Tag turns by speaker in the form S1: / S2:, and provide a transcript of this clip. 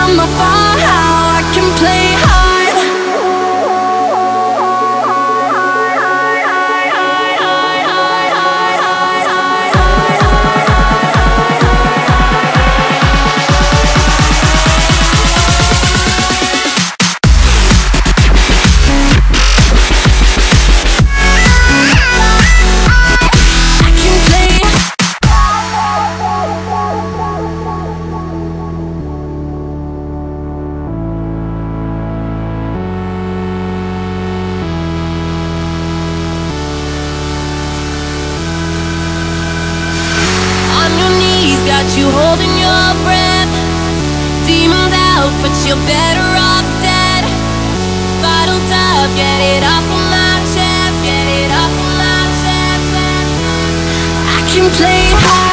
S1: from afar how I can play hard. Got you holding your breath. Demons out, but you're better off dead. Bottled up, get it off of my chest. Get it off of my chest. I can play hard.